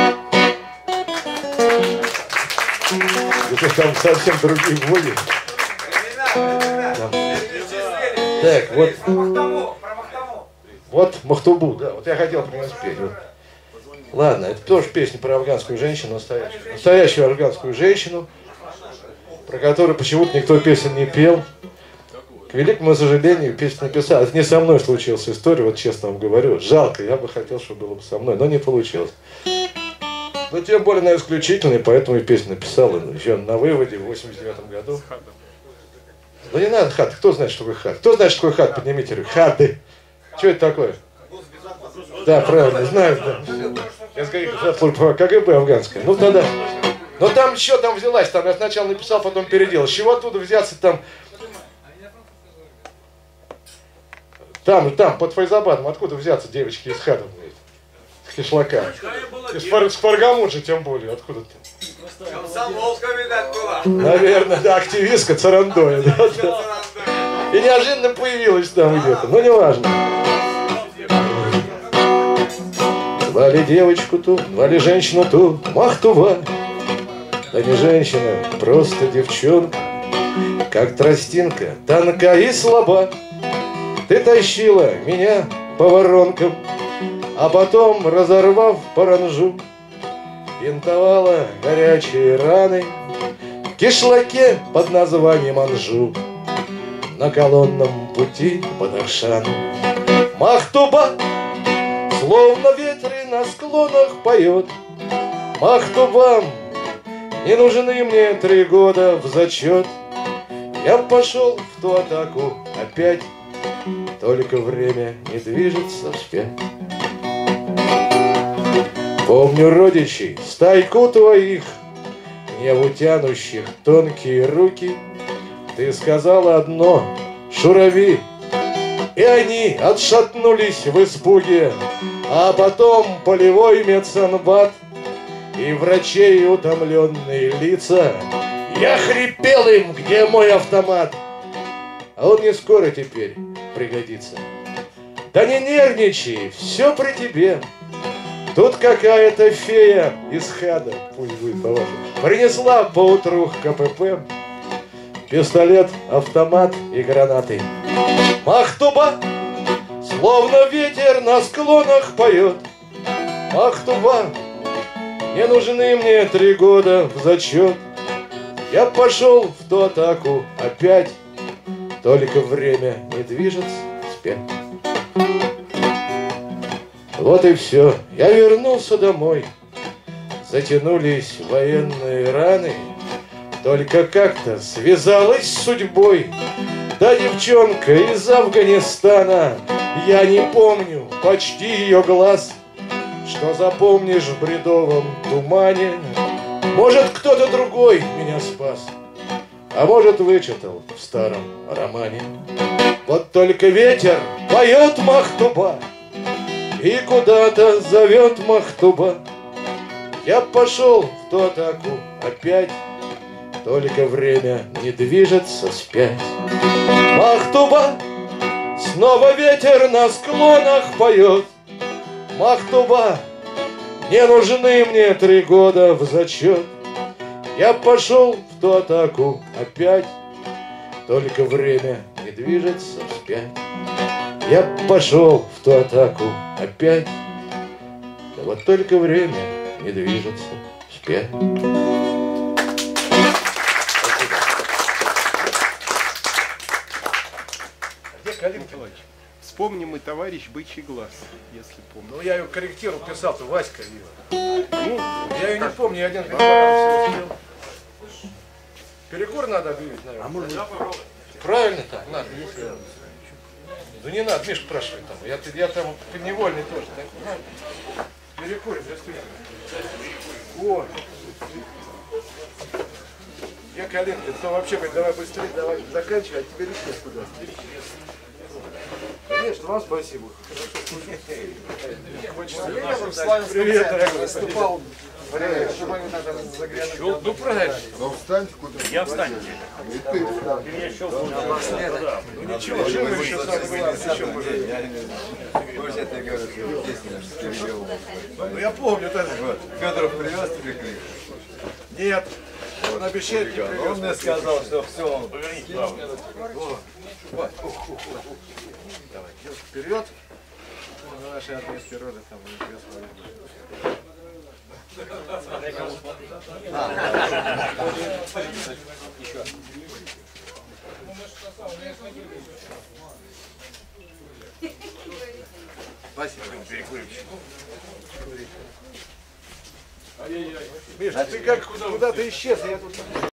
Это там совсем другие боги. Так, вот. Вот Махтубу, да, вот я хотел про него спеть. Вот. Ладно, это тоже песня про афганскую женщину, настоящую афганскую женщину, про которую почему-то никто песен не пел. К великому сожалению, песню написал. Это не со мной случилась история, вот честно вам говорю. Жалко, я бы хотел, чтобы было бы со мной, но не получилось. Но тем более она исключительная, поэтому и песню написал еще на выводе в 89 году. Да не надо хат, кто знает, что такое хат? Кто знает, что такое хат? Поднимите руку. Хаты. Что это такое? Да, правильно, знаю, да. Я служба КГБ афганская. Ну тогда. Но там еще там взялась, там я сначала написал, потом переделал. С чего оттуда взяться там? Там, под Файзабадом, откуда взяться девочки из хатов? С кишлака. С Фаргамуджи тем более, откуда-то. Комсомолка, видать, была. Наверное, да, активистка Царандоя. Да, да. И неожиданно появилась там где-то, но неважно. Звали девочку ту, звали женщину ту, Махтуба. Да не женщина, просто девчонка, как тростинка, тонка и слаба. Ты тащила меня по воронкам, а потом, разорвав паранжу, бинтовала горячие раны в кишлаке под названием Анжу, на колонном пути под Аршаном. Махтуба, словно ветры на склонах поет. Махтуба, не нужны мне 3 года в зачет. Я пошел в ту атаку опять, только время не движется вспять. Помню родичей, стайку твоих, гневу тянущих тонкие руки. Ты сказала одно: шурави, и они отшатнулись в испуге. А потом полевой медсанбат и врачей утомленные лица. Я хрипел им: где мой автомат? А он не скоро теперь пригодится. Да не нервничай, все при тебе. Тут какая-то фея из хада, пусть будет по-вашему, принесла поутру КПП пистолет, автомат и гранаты. Махтуба, словно ветер на склонах поет. Махтуба, не нужны мне 3 года в зачет. Я пошел в ту атаку опять, только время не движется вспять. Вот и все, я вернулся домой. Затянулись военные раны, только как-то связалась с судьбой. Да девчонка из Афганистана, я не помню почти ее глаз. Что запомнишь в бредовом тумане? Может, кто-то другой меня спас, а может, вычитал в старом романе. Вот только ветер поет Махтуба и куда-то зовет Махтуба. Я пошел в ту атаку опять, только время не движется вспять. Махтуба, снова ветер на склонах поет. Махтуба, не нужны мне 3 года в зачет. Я пошел в ту атаку опять, только время не движется вспять. Я пошел в ту атаку опять, да вот только время не движется вспять. Где Калим Николаевич? Вспомним и товарищ Бычий глаз, если помню. Ну, я ее корректировал, писал-то Васька ее. Ну, Я ее не помню, я один всего спел. Перекур надо объявить, наверное. А можно? Правильно так, надо. Если... Да не надо, Миш спрашивает там. Я там подневольный тоже. Так, ну, перекурим, действительно. О! Я коллега, то вообще говорит, давай быстрее, давай заканчивай, а тебе лишнее куда? Конечно, вам спасибо. Привет, дорогой. Выступал. Ну правильно. Ну встаньте куда. Я встану. И ты встань. Ну ничего, что вы еще Ну я помню так. Федоров привез тебе клип? Нет. Он обещает не привез. Он мне сказал, что все, он Давай, вперед. На нашей армейской роли там Спасибо. Миш, ты как куда-то исчез, я тут...